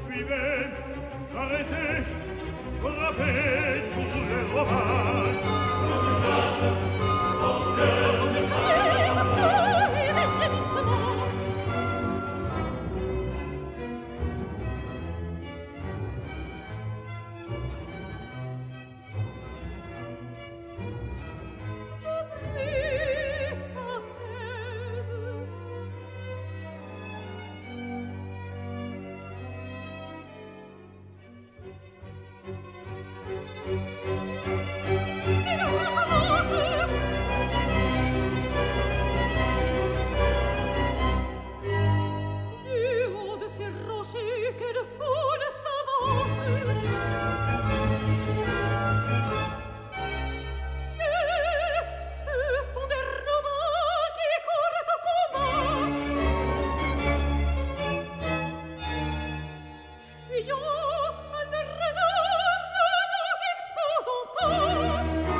Poursuivez, arrêtez, frappez tous les romains. J'entends des cris affreux et des gémissements. Le bruit s'apaise. Et l'on recommence. Du haut de ces rochers que de foule s'avance. Tiens, ce sont des Romains qui courent au combat. Fuyons à leur regard, ne nous exposons pas.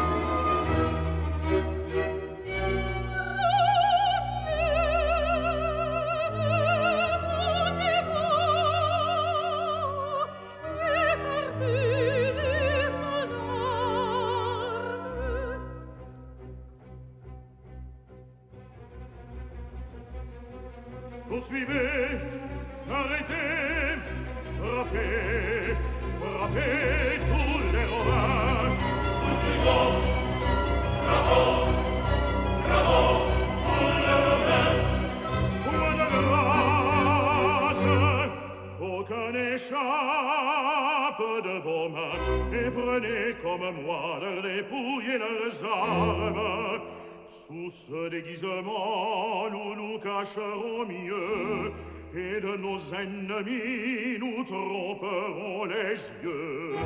Poursuivez, arrêtez, frappez, frappez tous les romains. Poursuivons, frappons, frappons tous les romains. Point de grâce, aucun n'échappe de vos mains, et prenez comme moi leurs dépouilles et leurs armes. Sous ce déguisement, nous nous cacherons mieux, et de nos ennemis, nous tromperons les yeux.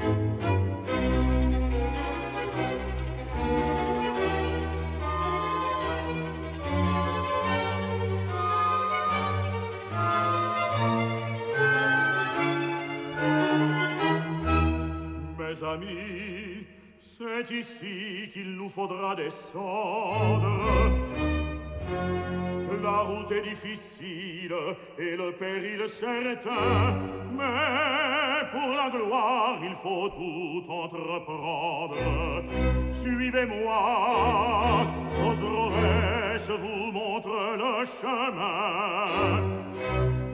Mes amis, c'est ici qu'il nous faudra descendre. La route est difficile et le péril certain, mais pour la gloire il faut tout entreprendre. Suivez-moi, Osroès vous montre le chemin.